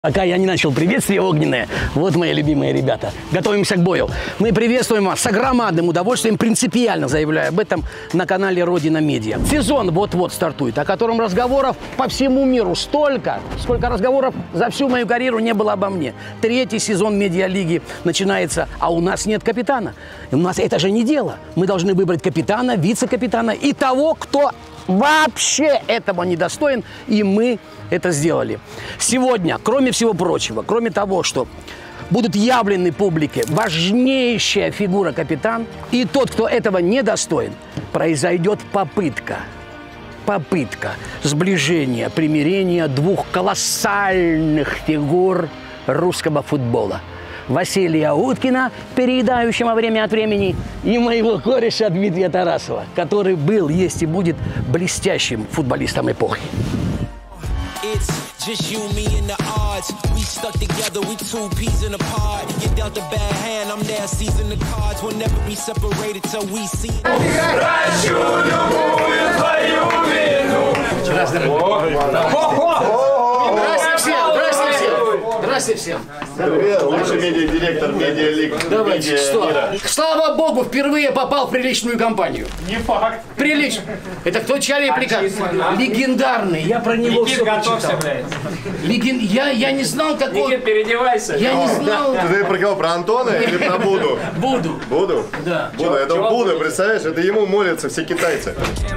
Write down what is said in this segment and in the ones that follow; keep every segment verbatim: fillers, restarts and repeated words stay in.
Пока я не начал приветствие огненное, вот мои любимые ребята. Готовимся к бою. Мы приветствуем вас с огромным удовольствием, принципиально заявляю об этом на канале Родина Медиа. Сезон вот-вот стартует, о котором разговоров по всему миру столько, сколько разговоров за всю мою карьеру не было обо мне. Третий сезон Медиалиги начинается, а у нас нет капитана. У нас это же не дело. Мы должны выбрать капитана, вице-капитана и того, кто вообще этого не достоин, и мы это сделали. Сегодня, кроме всего прочего, кроме того, что будут явлены публике важнейшая фигура капитан, и тот, кто этого не достоин, произойдет попытка, попытка сближения, примирения двух колоссальных фигур русского футбола. Василия Уткина, переедающего время от времени, и моего кореша Дмитрия Тарасова, который был, есть и будет блестящим футболистом эпохи. It's just you, me, and the odds. We stuck together, we two peas in a pod. You dealt a bad hand, I'm there seizing the cards. We'll never be separated till we see. Прощу любую твою вину. Здравствуйте всем! Здравствуйте всем! Здравствуйте всем! Привет, лучший медиадиректор Медиалиг. Давайте, что? Слава богу, впервые попал в приличную компанию. Не факт. Прилично. Это кто, чья реплика? Легендарный. Я про него все готовься, почитал. блядь. Леген... Я, я не знал, какой... Никит, переодевайся. Я не знал... Ты про кого? Про Антона или про Буду? Буду. Буду? Да. Буду, это Чего Буду, будете? представляешь, это ему молятся все китайцы.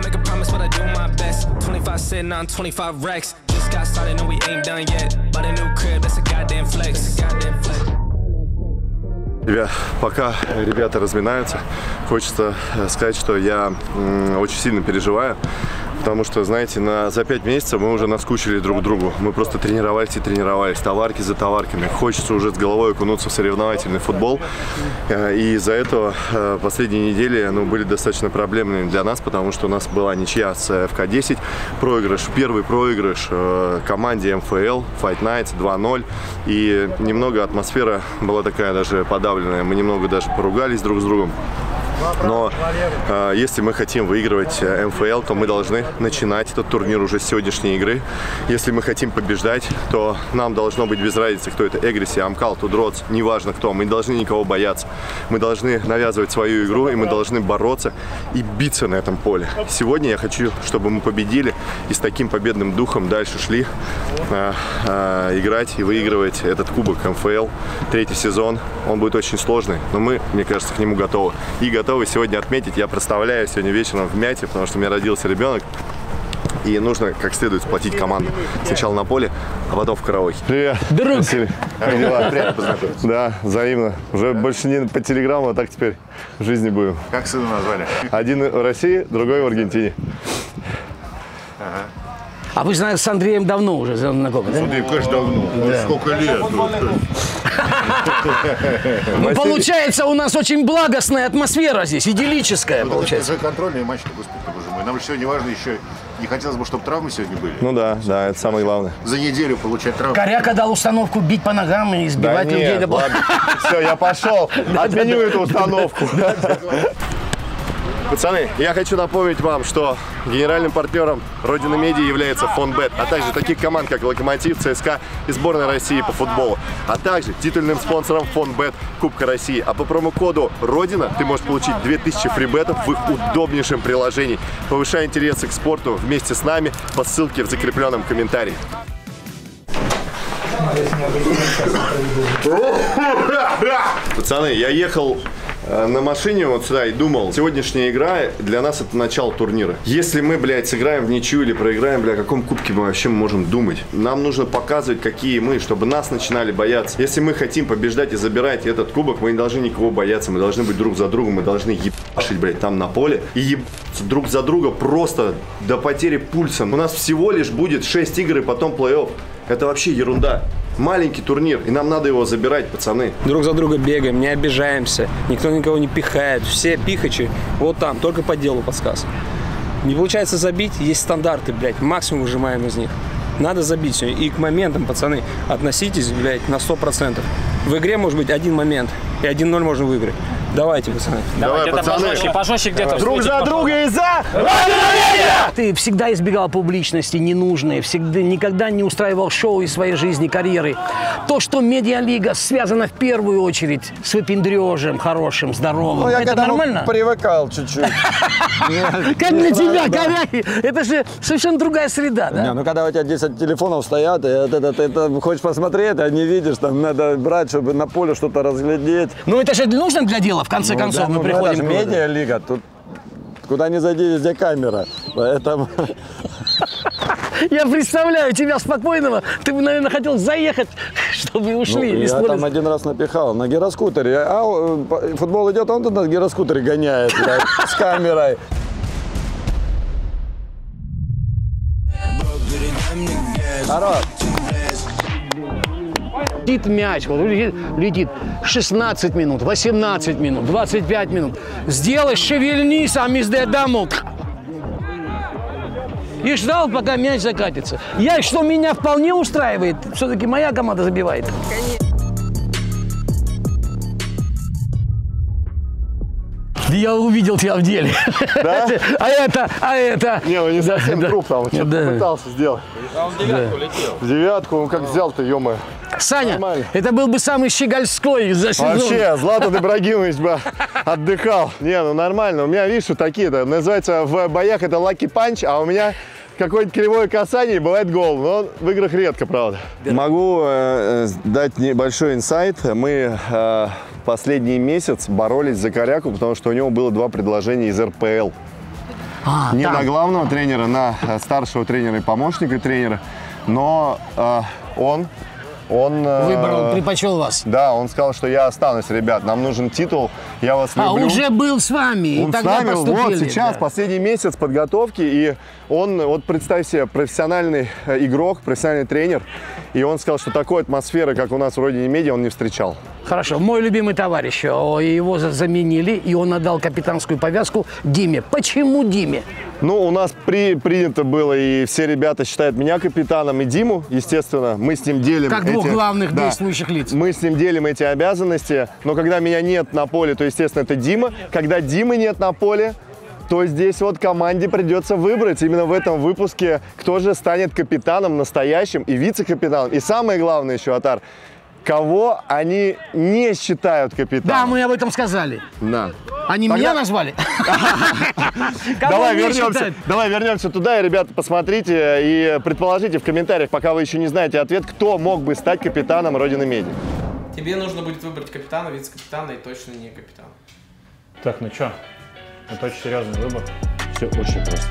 Ребят, пока ребята разминаются, хочется сказать, что я м, очень сильно переживаю, потому что, знаете, на, за пять месяцев мы уже наскучили друг другу. Мы просто тренировались и тренировались, товарки за товарками. Хочется уже с головой окунуться в соревновательный футбол. И из-за этого последние недели ну, были достаточно проблемными для нас, потому что у нас была ничья с эф ка десять, проигрыш, первый проигрыш команде эм эф эл, Fight Nights два ноль. И немного атмосфера была такая даже подавленная. Мы немного даже поругались друг с другом. Но э, если мы хотим выигрывать эм эф эл, то мы должны начинать этот турнир уже с сегодняшней игры. Если мы хотим побеждать, то нам должно быть без разницы, кто это: Эгриси, Амкал, Тудроц, неважно кто. Мы не должны никого бояться. Мы должны навязывать свою игру, и мы должны бороться и биться на этом поле. Сегодня я хочу, чтобы мы победили и с таким победным духом дальше шли э, э, играть и выигрывать этот кубок эм эф эл. Третий сезон, он будет очень сложный, но мы, мне кажется, к нему готовы. И готовы сегодня отметить. Я представляю сегодня вечером в Мяте, потому что у меня родился ребенок. И нужно как следует сплотить команду. Сначала на поле, а потом в караоке. Привет. Друг. Василий. Как дела? Приятно познакомиться. Да, взаимно. Уже больше не по телеграмму, а так теперь в жизни будем. Как сына назвали? Один в России, другой в Аргентине. Ага. А вы, знаете, с Андреем давно уже знакомы, да? Андрей, конечно, давно. Да. Сколько лет? Ну, получается, у нас очень благостная атмосфера здесь, идиллическая, Это получается. же контрольный матч, господи, боже мой. Нам же сегодня важно еще, не хотелось бы, чтобы травмы сегодня были. Ну да, да, это самое главное. За неделю получать травму. Коряка дал установку бить по ногам и избивать людей. нет, ладно. Все, я пошел. Отменю эту установку. Пацаны, я хочу напомнить вам, что генеральным партнером Родины Медиа является Фонбет, а также таких команд, как Локомотив, ЦСКА и сборная России по футболу, а также титульным спонсором Фонбет Кубка России. А по промокоду Родина ты можешь получить две тысячи фрибетов в их удобнейшем приложении. Повышай интересы к спорту вместе с нами по ссылке в закрепленном комментарии. Пацаны, я ехал на машине вот сюда и думал, сегодняшняя игра для нас это начало турнира. Если мы, блядь, сыграем в ничью или проиграем, бля, о каком кубке мы вообще можем думать? Нам нужно показывать, какие мы, чтобы нас начинали бояться. Если мы хотим побеждать и забирать этот кубок, мы не должны никого бояться, мы должны быть друг за другом, мы должны ебашить, блядь, там на поле и ебаться друг за друга просто до потери пульса. У нас всего лишь будет шесть игр и потом плей-офф. Это вообще ерунда. Маленький турнир, и нам надо его забирать, пацаны. Друг за друга бегаем, не обижаемся, никто никого не пихает, все пихачи вот там, только по делу подсказ. Не получается забить, есть стандарты, блядь, максимум выжимаем из них. Надо забить все. И к моментам, пацаны, относитесь, блядь, на сто процентов. В игре может быть один момент, и один ноль можно выиграть. Давайте, пацаны. Давай, Где-то пацаны. пожестче, пожестче где-то. Друг за друга и за! Ты всегда избегал публичности ненужной, всегда, никогда не устраивал шоу из своей жизни, карьеры. То, что медиалига связана в первую очередь с выпендрежем хорошим, здоровым, Ну, я это к этому нормально? привыкал чуть-чуть. Как для тебя, коряги? Это же совершенно другая среда, Не, да? ну когда у тебя десять телефонов стоят, и это, это, это, хочешь посмотреть, а не видишь, там надо брать, чтобы на поле что-то разглядеть. Ну это же нужно для дела, в конце Ну, концов, да, мы ну, приходим это к ж выводу. медиалига, тут куда ни зайди, везде камера. Поэтому... Я представляю тебя спокойного, ты бы, наверное, хотел заехать, чтобы ушли. Ну, я использовать. там один раз напихал на гироскутере. А э, футбол идет, он тут на гироскутере гоняет, блядь, с камерой. Хорош. Летит мяч, вот летит, летит шестнадцать минут, восемнадцать минут, двадцать пять минут. Сделай, шевельнись, а мизде дамок. И ждал, пока мяч закатится. Я, что меня вполне устраивает, все-таки моя команда забивает. Я увидел тебя в деле. Да? А это, а это. Не, ну не совсем Да. труп, там он что-то Да. пытался сделать. В девятку, он как взял-то, ё-моё. Саня, Нормально. это был бы самый щегольской за сезон. Вообще, Златан Ибрагимович бы отдыхал. Не, ну нормально. У меня, видишь, что такие-то. Называется в боях это лаки панч, а у меня какое-то кривое касание и бывает гол. Но в играх редко, правда. Могу э, дать небольшой инсайт. Мы э, последний месяц боролись за Коряку, потому что у него было два предложения из эр пэ эл. А, Не там. на главного тренера, на э, старшего тренера и помощника тренера. Но э, он... Он, э, Выбрал, предпочел вас. Да, он сказал, что я останусь, ребят, нам нужен титул, я вас А, люблю. уже был с вами, Он и с тогда нами, вот поступили. сейчас, да. последний месяц подготовки, и он, вот представь себе, профессиональный э, игрок, профессиональный тренер, и он сказал, что такой атмосферы, как у нас в Родине Медиа, он не встречал. Хорошо, мой любимый товарищ, о, его за- заменили, и он отдал капитанскую повязку Диме. Почему Диме? Ну, у нас при, принято было, и все ребята считают меня капитаном, и Диму, естественно, мы с ним делим Как двух эти- главных да, действующих лиц. Мы с ним делим эти обязанности, но когда меня нет на поле, то, естественно, это Дима. Когда Димы нет на поле, то здесь вот команде придется выбрать именно в этом выпуске, кто же станет капитаном настоящим и вице-капитаном. И самое главное еще, Атар, кого они не считают капитаном. Да, мы об этом сказали. Да. Они Тогда- меня назвали? Кого Давай не вернемся, считают? давай вернемся туда, и, ребята, посмотрите и предположите в комментариях, пока вы еще не знаете ответ, кто мог бы стать капитаном Родины Медиа. Тебе нужно будет выбрать капитана, вице-капитана и точно не капитана. Так, ну чё? Это очень серьезный выбор. Все очень просто.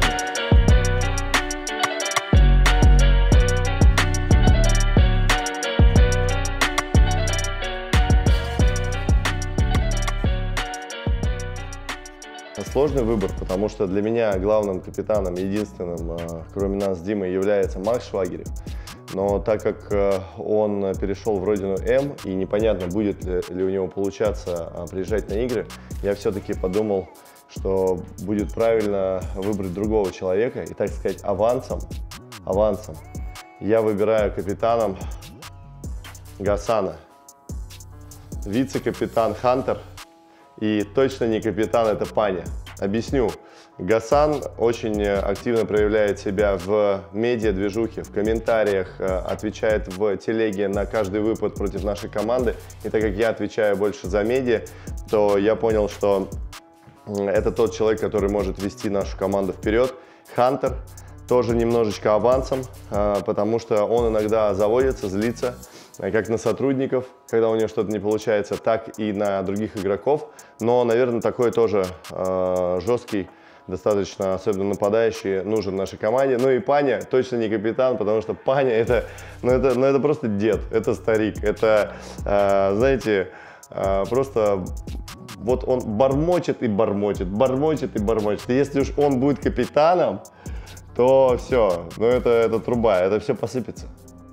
Сложный выбор, потому что для меня главным капитаном, единственным, э, кроме нас с Димой, является Макс Швагерев. Но так как э, он перешел в Родину М, и непонятно, будет ли, ли у него получаться э, приезжать на игры, я все-таки подумал, что будет правильно выбрать другого человека. И, так сказать, авансом, авансом я выбираю капитаном Гасана. Вице-капитан Хантер. И точно не капитан, это Паня. Объясню. Гасан очень активно проявляет себя в медиа-движухе, в комментариях, отвечает в телеге на каждый выпад против нашей команды. И так как я отвечаю больше за медиа, то я понял, что это тот человек, который может вести нашу команду вперед. Хантер тоже немножечко авансом, потому что он иногда заводится, злится, как на сотрудников, когда у него что-то не получается, так и на других игроков. Но, наверное, такой тоже э, жесткий, достаточно, особенно нападающий, нужен нашей команде. Ну и Паня точно не капитан, потому что Паня это, ну это, ну это просто дед, это старик, это, э, знаете, э, просто вот он бормочет и бормочет, бормочет и бормочет. И если уж он будет капитаном, то все, ну это, это труба, это все посыпется.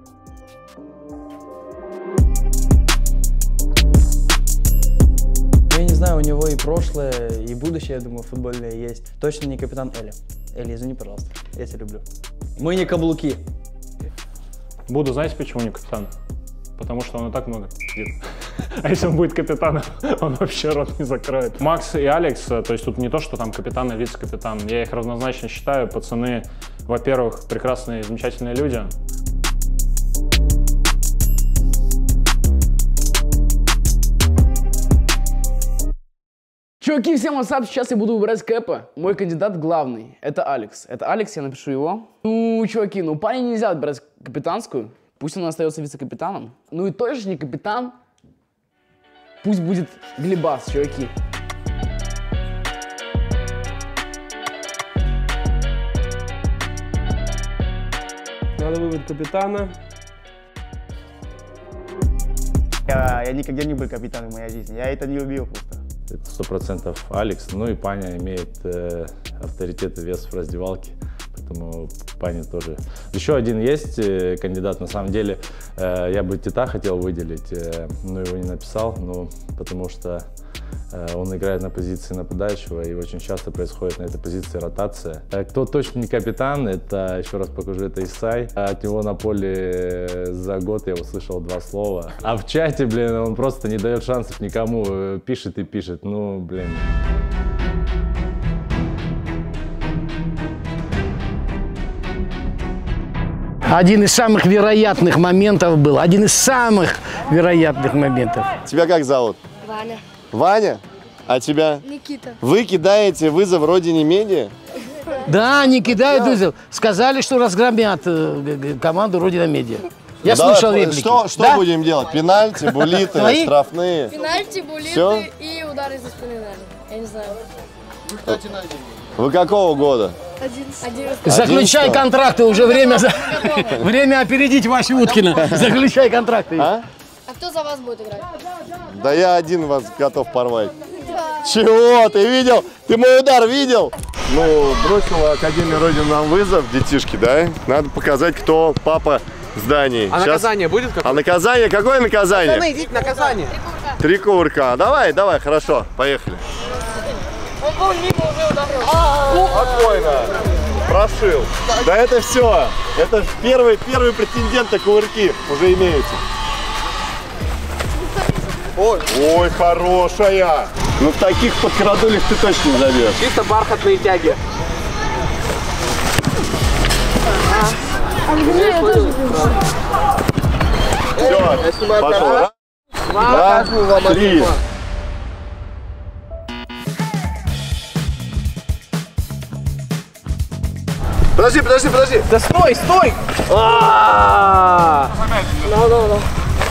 Я не знаю, у него и прошлое, и будущее, я думаю, футбольное есть. Точно не капитан Эли. Эли, извини, пожалуйста, я тебя люблю. Мы не каблуки. Буду, знаете, почему не капитан? Потому что он и так много пиздит. А если он будет капитаном, он вообще рот не закроет. Макс и Алекс, то есть тут не то, что там капитан и вице-капитан. Я их равнозначно считаю. Пацаны, во-первых, прекрасные, замечательные люди. Чуваки, всем вассап, сейчас я буду выбирать кэпа. Мой кандидат главный, это Алекс. Это Алекс, я напишу его. Ну, чуваки, ну парень нельзя отбирать капитанскую. Пусть он остается вице-капитаном. Ну и точно не капитан. Пусть будет Глебас, чуваки. Надо выбрать капитана. Я, я никогда не был капитаном в моей жизни. Я это не любил просто. Это сто процентов Алекс. Ну и Паня имеет э, авторитет и вес в раздевалке. Поэтому Паня тоже. Еще один есть э, кандидат. На самом деле э, я бы Тита хотел выделить, э, но его не написал. Ну, потому что э, он играет на позиции нападающего, и очень часто происходит на этой позиции ротация. Э, кто точно не капитан, это, еще раз покажу, это Исай. От него на поле за год я услышал два слова. А в чате, блин, он просто не дает шансов никому. Пишет и пишет. Ну, блин. Один из самых вероятных моментов был. Один из самых вероятных моментов. Тебя как зовут? Ваня. Ваня? А тебя? Никита. Вы кидаете вызов родине медиа? Да, не кидают вызов. Сказали, что разгромят э, команду Родина Медиа. Я ну, слышал давай, реплики. Что, что да? будем делать? Пенальти, булиты, Твои? штрафные? Пенальти, булиты Все? и удары за спины, наверное. Я не знаю. Вы какого года? одиннадцатый. Заключай контракты, уже время, время опередить Васю Уткина. Заключай контракты. А? А кто за вас будет играть? Да я один вас готов порвать. Чего? Ты видел? Ты мой удар видел? Ну, бросила Академия Родина нам вызов, детишки, да? Надо показать, кто папа зданий. А Сейчас... наказание будет какое? А наказание? Какое наказание? Пацаны, идите, наказание. Три кувырка. Давай, давай, хорошо, поехали. Он был мимо уже ударил. Спокойно. Прошил. Да это все. Это первый, первый претендент на кувырки уже имеется. Ой, ой, хорошая. Ну в таких подкрадулях ты точно не забьешь. Чисто бархатные тяги. Все, пошел. Раз, два, три. Подожди, подожди, подожди. Да стой, стой! Да, да, да.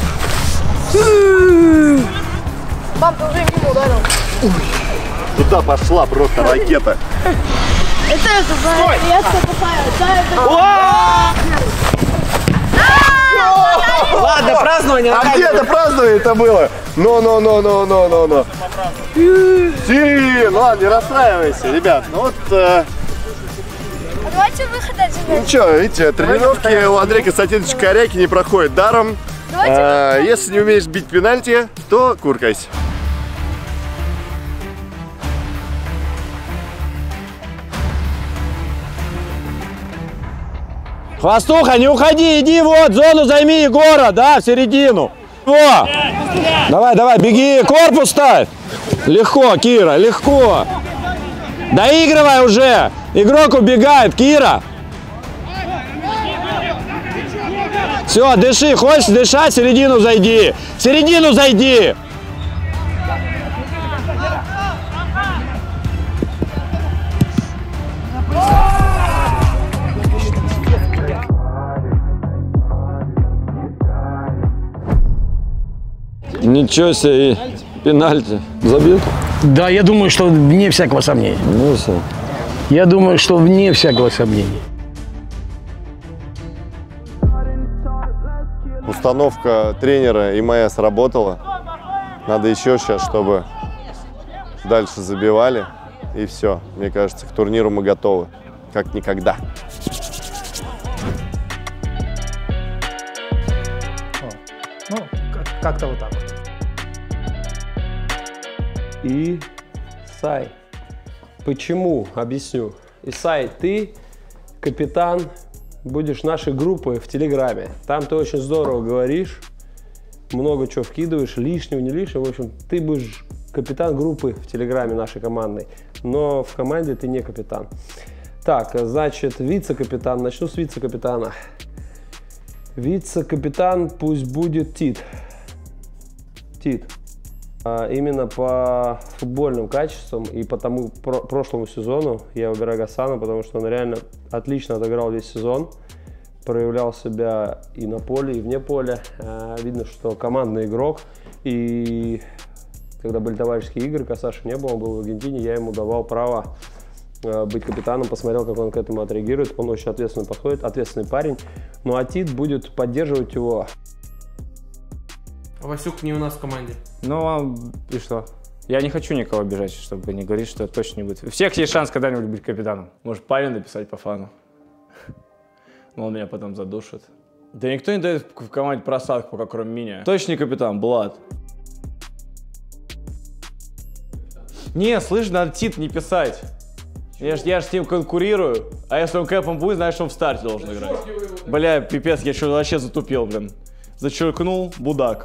Мам, ты уже мимо ударил. Туда пошла просто ракета. Это это, да, я покупаю. Ладно, празднование. А где это празднование-то было? Но-но-но-но-но-но-но. Си, ну ладно, не расстраивайся, ребят. Ну вот... Э... А давайте выход один. Ну что, видите, тренировки у Андрея Константиновича Коряки не проходят даром. А, если не умеешь бить пенальти, то куркайся. Хвостуха, не уходи, иди вот, зону займи Егора, да, в середину. Во! Давай, давай, беги, корпус ставь. Легко, Кира, легко. Доигрывай уже. Игрок убегает, Кира. Все, дыши, хочешь дышать, в середину зайди. В середину зайди. Ничего себе, пенальти. Забил? Да, я думаю, что вне всякого сомнения. Ну все. Я думаю, что вне всякого сомнения. Установка тренера и моя сработала. Надо еще сейчас, чтобы дальше забивали. И все. Мне кажется, к турниру мы готовы. Как никогда. Ну, как-то вот так вот. Исай. Почему? Объясню. Исай, ты капитан будешь нашей группы в Телеграме. Там ты очень здорово говоришь. много чего вкидываешь, лишнего, не лишнего. В общем, ты будешь капитан группы в Телеграме нашей командной, но в команде ты не капитан. Так, значит, вице-капитан. Начну с вице-капитана. Вице-капитан пусть будет Тит. Тит. А именно по футбольным качествам и по тому про прошлому сезону я выбираю Гасана, потому что он реально отлично отыграл весь сезон. Проявлял себя и на поле, и вне поля. А, видно, что командный игрок. И когда были товарищеские игры, Касаши не было, он был в Аргентине, я ему давал право быть капитаном, посмотрел, как он к этому отреагирует. Он очень ответственно подходит, ответственный парень. Ну а Тит будет поддерживать его. Васюк не у нас в команде. Ну и что? Я не хочу никого обижать, чтобы не говорить, что это точно не будет. У всех есть шанс когда-нибудь быть капитаном. Может, парень написать по фану. Но он меня потом задушит. Да никто не дает в команде просадку, пока кроме меня. Точно не капитан, Блад. Не, слышь, надо Тит не писать. Я ж, я ж с ним конкурирую, а если он кэпом будет, значит, он в старте должен играть. Бля, пипец, я что вообще затупил, блин. Зачеркнул, будак.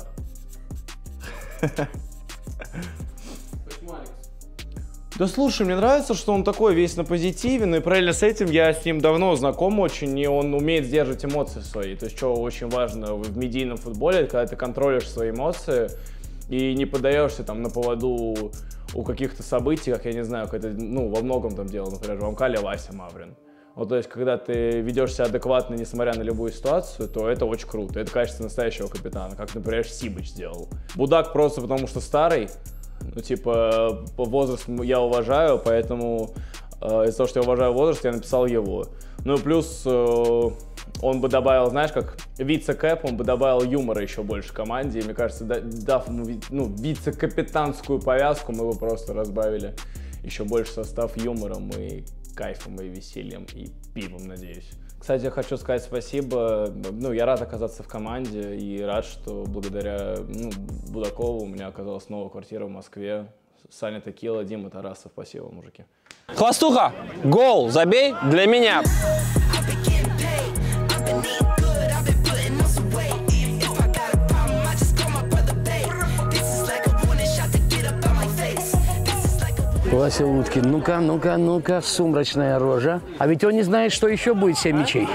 Да слушай, мне нравится, что он такой весь на позитиве, но и параллельно с этим я с ним давно знаком очень, и он умеет сдерживать эмоции свои. То есть, что очень важно в медийном футболе, когда ты контролишь свои эмоции и не поддаешься там на поводу у каких-то событий, как я не знаю, как это, ну, во многом там делал, например, в Амкале Вася Маврин. Вот, то есть, когда ты ведешь себя адекватно, несмотря на любую ситуацию, то это очень круто. Это качество настоящего капитана, как, например, Сибыч сделал. Будак просто потому, что старый, ну, типа, по возрасту я уважаю, поэтому э, из-за того, что я уважаю возраст, я написал его. Ну, и плюс э, он бы добавил, знаешь, как вице-кэп, он бы добавил юмора еще больше команде, и мне кажется, дав ему, ну, вице-капитанскую повязку, мы бы просто разбавили еще больше состав юмором и кайфом, и весельем, и пивом, надеюсь. Кстати, я хочу сказать спасибо. Ну, я рад оказаться в команде и рад, что благодаря, ну, Будакову у меня оказалась новая квартира в Москве. Саня Текила, Дима Тарасов. Спасибо, мужики. Хвостуха, гол забей для меня. Вася Уткин, ну-ка, ну-ка, ну-ка, сумрачная рожа. А ведь он не знает, что еще будет семь мячей.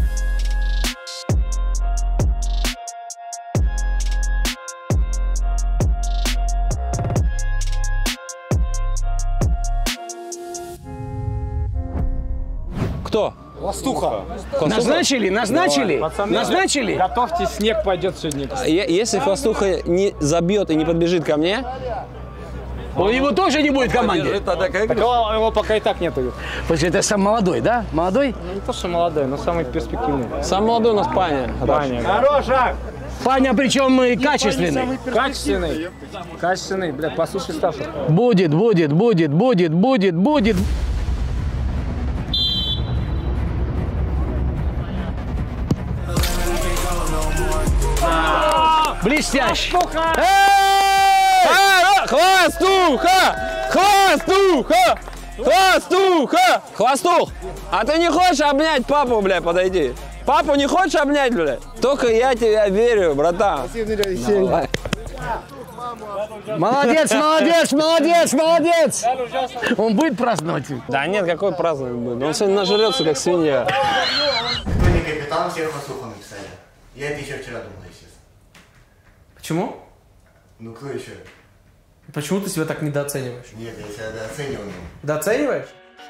Кто? Хвостуха. Назначили? Назначили? Давай. Пацаны, Назначили? Готовьте, снег пойдет сегодня. Если Хвостуха не забьет и не подбежит ко мне, он его тоже не будет в команде. Так его, его пока и так нету. Потому что это сам молодой, да? Молодой? Ну, не то, что молодой, но самый перспективный. Самый молодой у нас Паня. Паня. Хороша! Паня, причем и качественный. Качественный. Качественный, блядь, послушай Сташу. Будет, будет, будет, будет, будет, будет. Блестяще! Хвостуха! Хвостуха! Хвостуха! Хвостух! А ты не хочешь обнять папу, бля, подойди? Папу не хочешь обнять, бля? Только я тебя верю, братан. Молодец, молодец, молодец, молодец! Он будет праздновать? Да нет, какой праздновать будет? Он сегодня нажрется, как свинья. Кто не капитан, все Хвостуха написали. Я это еще вчера думал, естественно. Почему? Ну кто еще? Почему ты себя так недооцениваешь? Нет, я себя недооцениваю. Дооцениваешь?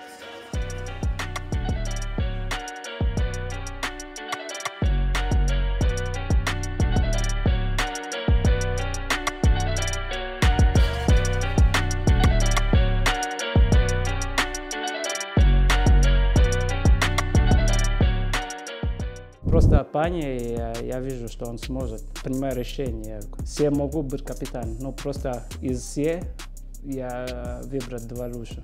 Просто Паня, я, я вижу, что он сможет принимать решения. Все могут быть капитан, но просто из всех я выбрать два лучше.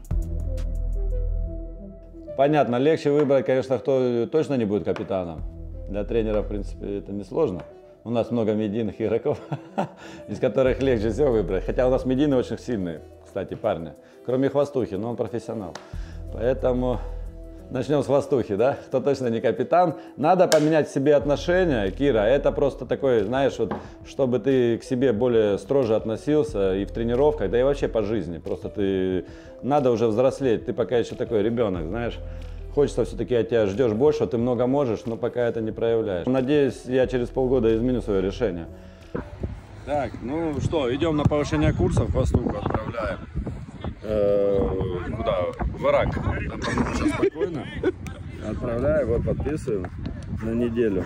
Понятно, легче выбрать, конечно, кто точно не будет капитаном. Для тренера, в принципе, это несложно. У нас много медийных игроков, из которых легче всего выбрать. Хотя у нас медийные очень сильные, кстати, парни. Кроме Хвостухи, но он профессионал. Поэтому Начнем с хвостухи, да? Кто точно не капитан. Надо поменять в себе отношения, Кира. Это просто такой, знаешь, вот, чтобы ты к себе более строже относился и в тренировках, да и вообще по жизни. Просто ты, надо уже взрослеть. Ты пока еще такой ребенок, знаешь. Хочется все-таки от тебя ждешь больше, ты много можешь, но пока это не проявляешь. Надеюсь, я через полгода изменю свое решение. Так, ну что, идем на повышение курсов, хвостуху отправляем. Куда? В Ирак. Спокойно. Отправляю, вот подписываем на неделю.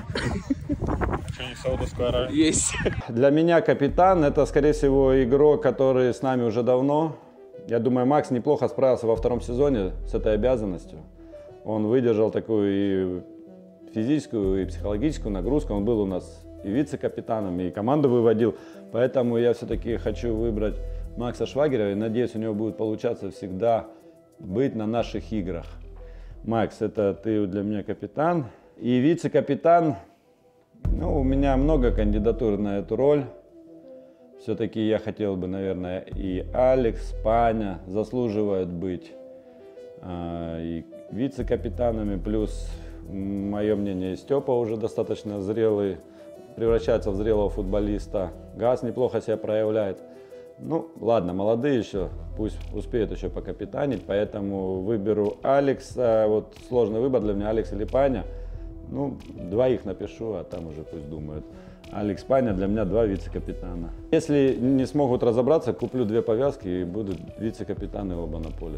Есть. Для меня капитан это, скорее всего, игрок, который с нами уже давно. Я думаю, Макс неплохо справился во втором сезоне с этой обязанностью. Он выдержал такую и физическую, и психологическую нагрузку. Он был у нас и вице-капитаном, и команду выводил. Поэтому я все-таки хочу выбрать Макса Швагерева, и надеюсь, у него будет получаться всегда быть на наших играх. Макс, это ты для меня капитан. И вице-капитан, ну, у меня много кандидатур на эту роль. Все-таки я хотел бы, наверное, и Алекс, Паня заслуживают быть и вице-капитанами. Плюс, мое мнение, Степа уже достаточно зрелый, превращается в зрелого футболиста. Газ неплохо себя проявляет. Ну, ладно, молодые еще, пусть успеют еще покапитанить, поэтому выберу Алекса. Вот сложный выбор для меня, Алекс или Паня. Ну, двоих напишу, а там уже пусть думают. Алекс, Паня, для меня два вице-капитана. Если не смогут разобраться, куплю две повязки и будут вице-капитаны оба на поле.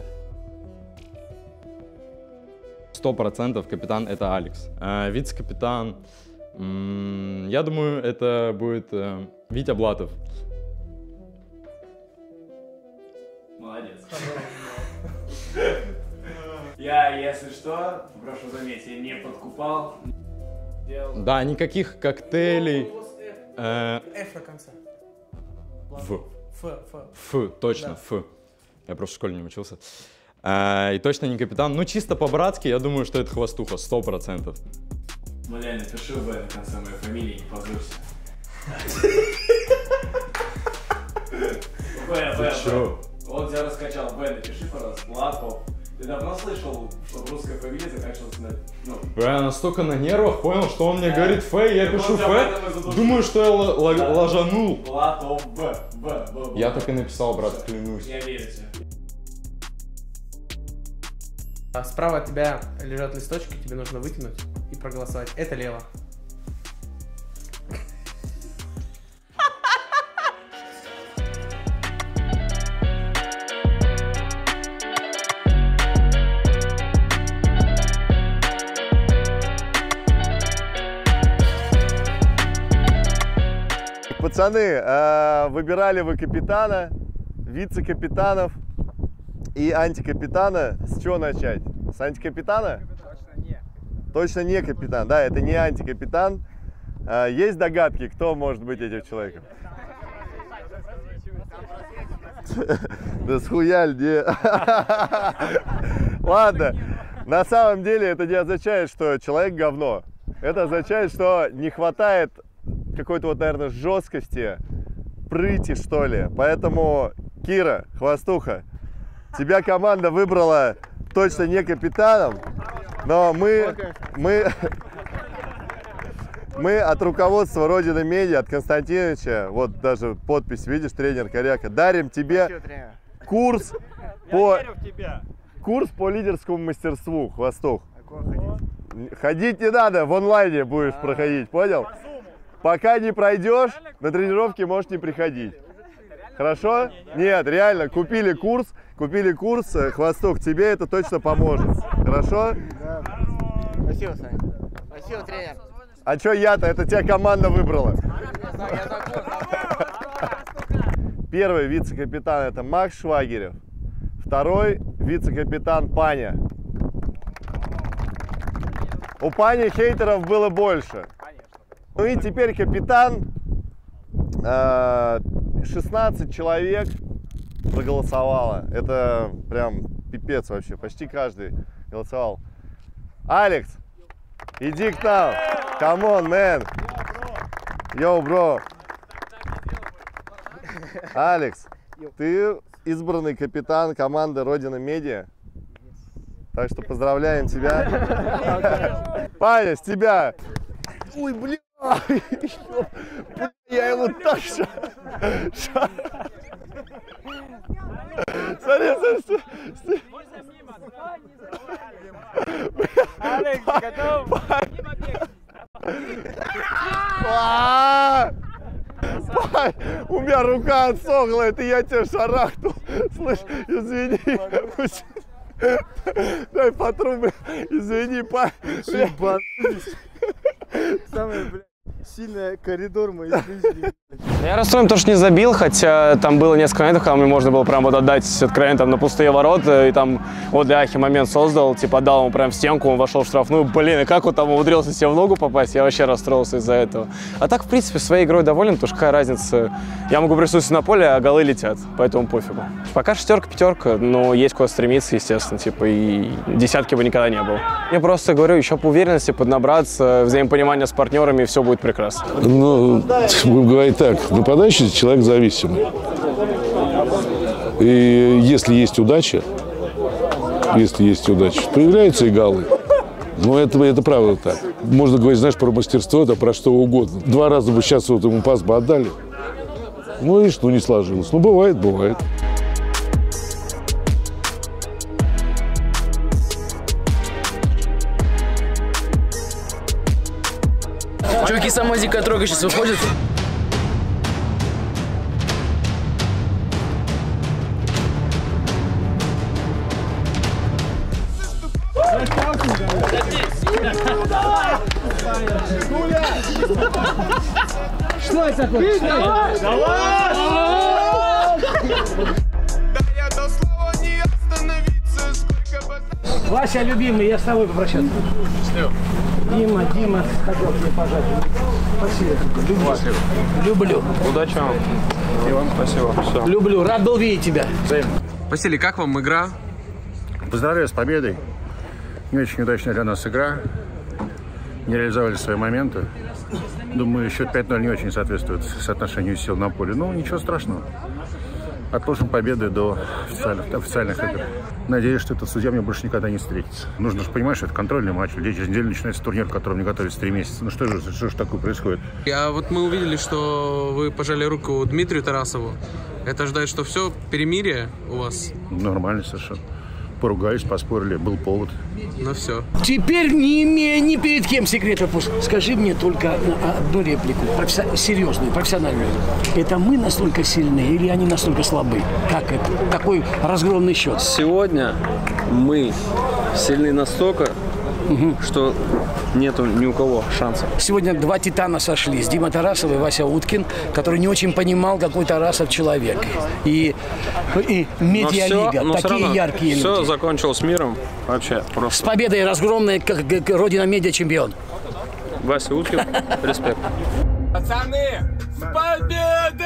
Сто процентов капитан это Алекс. А вице-капитан, я думаю, это будет Витя Блатов. Молодец. Я, если что, прошу заметить, я не подкупал. Делал. Да, никаких коктейлей. F на конце. Ф. Ф, Ф. Ф, точно, да. Ф. Я просто в школе не учился. И точно не капитан. Ну, чисто по-братски, я думаю, что это хвостуха, сто процентов. Бля, напиши В на конце моей фамилии, не позорься. В, В, В. Он тебя раскачал. В, напиши, пожалуйста. Блатов. Ты давно слышал, что русская фамилия заканчивалась на... Ну. Я настолько на нервах понял, что он мне да. говорит Ф, я так пишу Ф, думаю, что я да. ложанул. Блатов, Б, Б, Б. Я так и написал, брат, клянусь. Я верю тебе. Справа от тебя лежат листочки, тебе нужно вытянуть и проголосовать. Это лево. Пацаны, э, выбирали вы капитана, вице-капитанов и антикапитана. С чего начать? С антикапитана? Точно не. Точно не капитан, да, это не антикапитан. Э, есть догадки, кто может быть этим человеком? Да схуяль, не. Ладно, на самом деле это не означает, что человек говно. Это означает, что не хватает какой-то вот, наверное, жесткости, прыти, что ли. Поэтому, Кира, хвостуха, тебя команда выбрала точно не капитаном, но мы, мы, мы от руководства Родина Медиа, от Константиновича, вот даже подпись, видишь, тренер Коряка, дарим тебе курс по, курс по лидерскому мастерству, хвостух. Ходить не надо, в онлайне будешь проходить, понял? Пока не пройдешь, на тренировки можешь не приходить. Хорошо? Нет, реально, купили курс, купили курс, хвостух, тебе это точно поможет. Хорошо? Да. Спасибо, Саня. Спасибо, тренер. А что я-то? Это тебя команда выбрала. Первый вице-капитан это Макс Швагерев. Второй вице-капитан Паня. У Пани хейтеров было больше. Ну и теперь капитан. шестнадцать человек проголосовало. Это прям пипец вообще. Почти каждый голосовал. Алекс, иди к нам. Come on, man. Йоу, бро. Алекс, ты избранный капитан команды Родина Медиа. Так что поздравляем тебя. Паня, с тебя. Ой, блин. Я его так ша... ша... Смотри, смотри, смотри. Алекс, готов? Пань, у меня рука отсохла, это я тебя шарахнул. Слышь, извини. Дай по трубе. Извини, Пань. Самый, блядь, сильный коридор моей жизни. Я расстроен, потому что не забил, хотя там было несколько моментов, когда мне можно было прям вот отдать откровенно там на пустые ворота, и там вот для Ахи момент создал, типа отдал ему прям в стенку, он вошел в штрафную, блин, и как он там умудрился себе в ногу попасть, я вообще расстроился из-за этого. А так, в принципе, своей игрой доволен, потому что какая разница, я могу присутствовать на поле, а голы летят, поэтому пофигу. Пока шестерка, пятерка, но есть куда стремиться, естественно, типа, и десятки бы никогда не было. Я просто говорю, еще по уверенности поднабраться, взаимопонимание с партнерами, и все будет прекрасно. Ну, будем говорить так, нападающий человек зависимый. И если есть удача, если есть удача, появляются и голы. Но это, это правда так. Можно говорить, знаешь, про мастерство, это про что угодно. Два раза бы сейчас вот ему пас бы отдали. Ну и что, не сложилось. Ну, бывает, бывает. Чуваки, самая дикая тройка сейчас выходит. Что это такое? Давай! Давай! Вася, любимый, я с тобой попрощаться. Дима, Дима, хотел тебе пожать. Спасибо. Люблю. Люблю. Удачи вам. И вам спасибо. Все. Люблю. Рад был видеть тебя. Василий, как вам игра? Поздравляю с победой. Не очень удачная для нас игра. Не реализовали свои моменты. Думаю, счет пять ноль не очень соответствует соотношению сил на поле. Но ничего страшного. Отложим победы до официальных, официальных игр. Надеюсь, что этот судья мне больше никогда не встретится. Нужно же понимать, что это контрольный матч. Людей через неделю начинается турнир, к которому не готовились три месяца. Ну что же, что же такое происходит? А вот мы увидели, что вы пожали руку Дмитрию Тарасову. Это ожидает, что все, перемирие у вас? Нормально совершенно. Поругались, поспорили, был повод. Ну все. Теперь, не имея ни перед кем секретов, скажи мне только одну реплику, професси... серьезную, профессиональную. Это мы настолько сильны или они настолько слабы? Как это? Какой разгромный счет? Сегодня мы сильны настолько, угу. что нету ни у кого шансов. Сегодня два титана сошлись. Дима Тарасов и Вася Уткин, который не очень понимал, какой Тарасов человек. И, и медиалига, но все, но такие яркие все люди. закончилось миром. Вообще просто. С победой разгромной, как, как Родина Медиа чемпион. Вася Уткин, респект. Пацаны, с победой!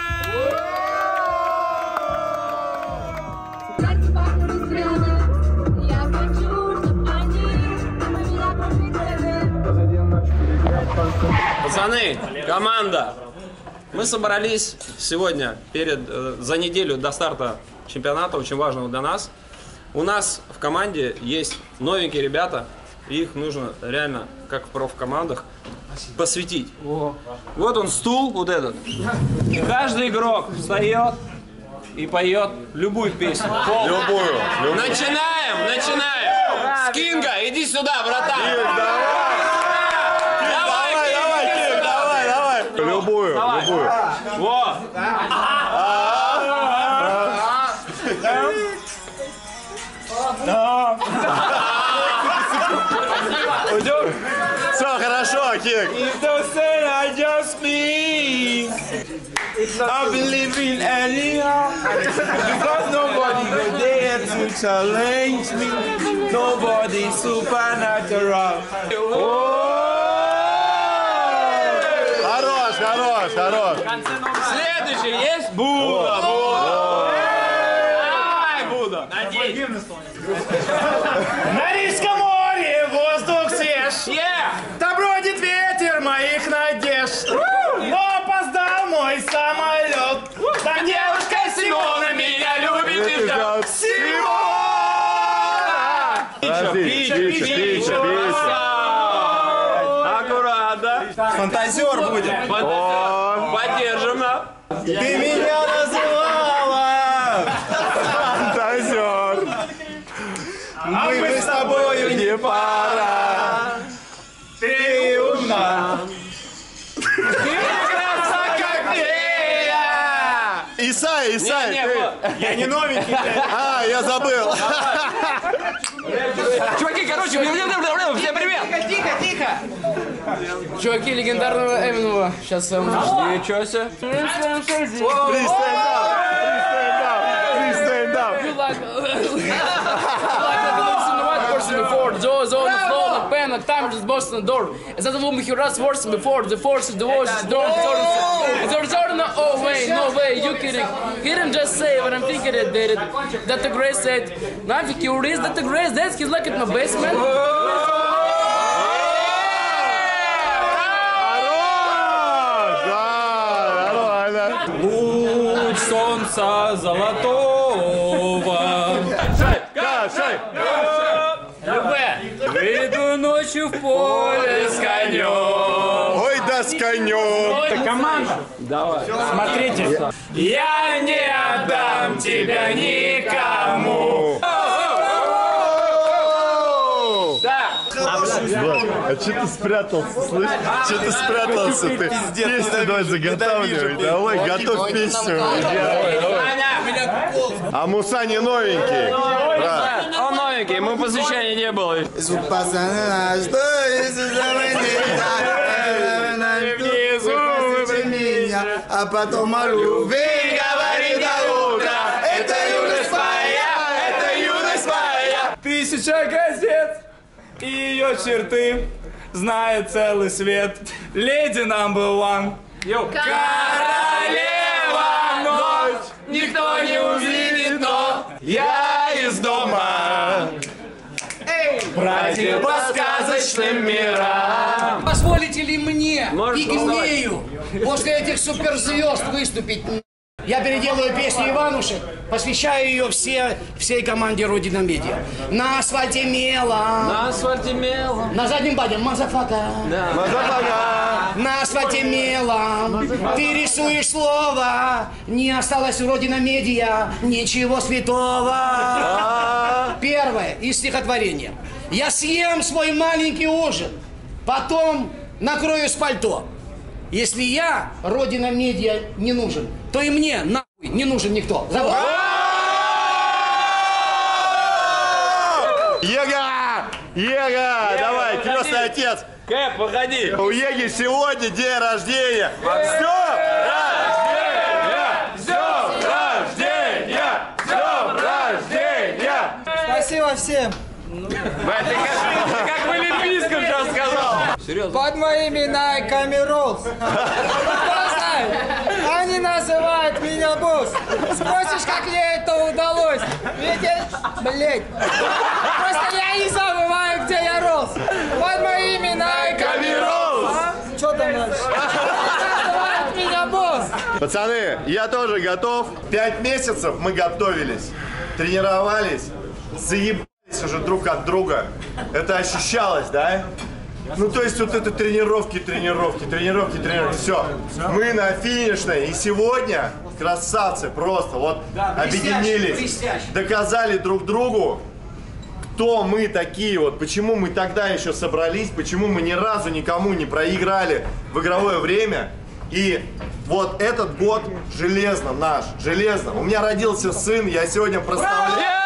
Пацаны, команда, мы собрались сегодня перед, э, за неделю до старта чемпионата, очень важного для нас. У нас в команде есть новенькие ребята, их нужно реально, как в профкомандах, посвятить. Вот он стул, вот этот. И каждый игрок встает и поет любую песню. Любую. любую. Начинаем, начинаем. Скинга, иди сюда, братан. Любую, давай. любую. Вот. Уйдем? Все, хорошо, Кик. I believe in anyhow, because nobody go there to challenge me. Nobody supernatural. Хорош, хорош, хорош. Следующий есть? Буда, Буда. Давай, Буда. На Рижском море воздух свеж. Там бродит ветер моих надежд. Но опоздал мой самолет. Там девушка Симона меня любит и ждет. Симона! Фантазер будет. Поддержим, да. Ты меня называла фантазер. Мы бы с тобою не пара. Ты умна. Ты прекрасна, как фея. Исай, Исай, Не, не, ты. я не новенький, блядь. А, я забыл. Чуваки, короче, всем привет! Тихо, тихо, тихо! Чуваки, легендарного Эминова. Сейчас вам... Ничего себе. You like, like the white person before, the jaws on the floor, the pen, the timer just busting the door. Is that the woman who runs worse than before? The force is the voice, the door, the door, the door, the door, oh wait, no way, you kidding. He didn't just say what I'm thinking it did. That the Grace said, Nafi curious, that the Grace did, he's like at my basement. Луч солнца золотого. Кашай, кашай. Выйду ночью в поле с конем. Ой, да с конем. Это команда. Давай. Смотрите. Я не отдам тебя никому. А че ты спрятался, слышь? Че ты спрятался? Ты песню давай заготавливай. Давай, готовь песню. А Муса не новенький. Он новенький, ему посвящения не было. А потом молю, вы говори до утра. Это юность моя, это юность моя. Тысяча газет и ее черты знает целый свет. Леди number one. Королева ночь, никто не увидит, но я из дома. Противосказочным мирам. Позволите ли мне, Можешь пигмею, после этих суперзвезд выступить? Я переделаю песню Иванушек, посвящаю ее все, всей команде Родина Медиа. На асфальте мелом. На асфальте мелом. На заднем баде мазафака. Да. Мазафака. На асфальте мелом. Ты рисуешь слово. Не осталось у Родина Медиа ничего святого. Первое из стихотворения. Я съем свой маленький ужин, потом накрою с пальто. Если я, Родина Медиа, не нужен, то и мне, нахуй, не нужен никто. Забыл. Ега! Ега! Давай, крестный отец! Кэп, выходи! У Еги сегодня день рождения! С днем рождения! С днем рождения! Спасибо всем. Ты как, ты как в Олимпийском сейчас сказал. Серьезно? Под моими найками Роллс. Они называют меня босс. Спросишь, как мне это удалось? Видишь? Блять. Просто я не забываю, где я рос. Под моими найками Роллс. А? Что там дальше? Называют меня босс. Пацаны, я тоже готов. Пять месяцев мы готовились, тренировались, заебались уже друг от друга. Это ощущалось, да? Ну, то есть вот это тренировки, тренировки, тренировки, тренировки. Все. Мы на финишной. И сегодня красавцы просто вот объединились, доказали друг другу, кто мы такие, вот почему мы тогда еще собрались, почему мы ни разу никому не проиграли в игровое время. И вот этот год железно наш, железно. У меня родился сын, я сегодня прославляю.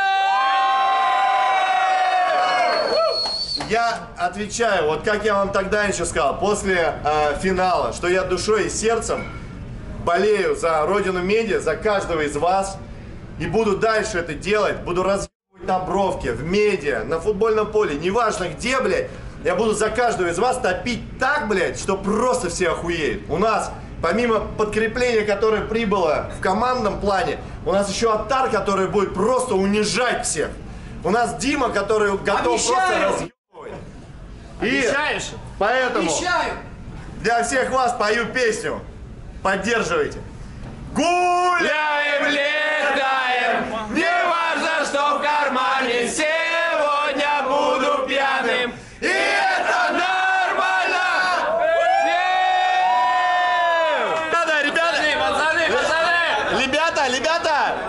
Я отвечаю, вот как я вам тогда еще сказал, после э, финала, что я душой и сердцем болею за Родину Медиа, за каждого из вас. И буду дальше это делать, буду развивать на бровке, в медиа, на футбольном поле, неважно где, блядь. Я буду за каждого из вас топить так, блядь, что просто все охуеют. У нас, помимо подкрепления, которое прибыло в командном плане, у нас еще Аттар, который будет просто унижать всех. У нас Дима, который готов Обещаю. просто разъебывать. И Обещаешь? поэтому Обещаю. для всех вас пою песню. Поддерживайте. Гуляем, летаем, не важно, что в кармане. Сегодня буду пьяным, и это нормально.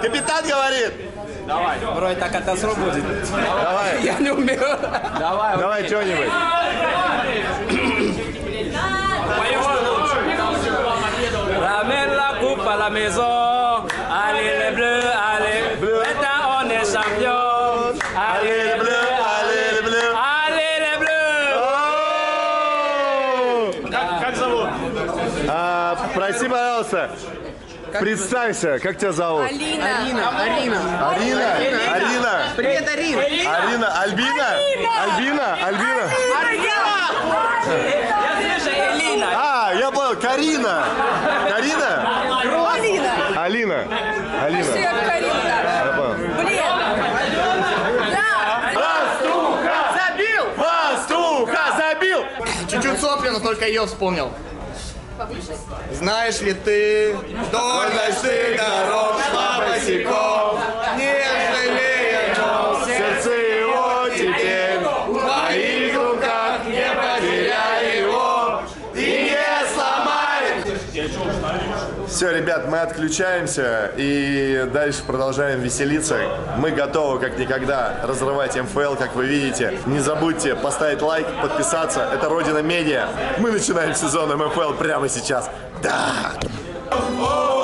Капитан говорит. Давай. Вроде так катастрофа будет. Давай. Я не умею. Давай. Давай что-нибудь. Ramène la coupe à la maison. Allez les bleus, allez. Maintenant on est champion. Allez les bleus, allez les bleus. Allez les bleus. Как, как зовут? А, прости, пожалуйста. Представься, как тебя зовут? Алина. Алина. Арина. Арина? Арина? Привет, Арина. Арина? Альбина? Альбина? Альбина? Я слышу, Элина. А, я понял, Карина. Карина? Алина. Алина. Алина. Все, Карина, да. Я понял. Блин. Да. Пастуха забил! Пастуха забил! Чуть-чуть сопли, но только ее вспомнил. Знаешь ли ты, вдоль ночных дорог шла босиком, не жалея ног, сердце его теперь в моих руках, не потеряй его и не сломай. Все, ребят, мы отключаемся и дальше продолжаем веселиться. Мы готовы как никогда разрывать эм эф эл, как вы видите. Не забудьте поставить лайк, подписаться. Это Родина Медиа. Мы начинаем сезон эм эф эл прямо сейчас. Да!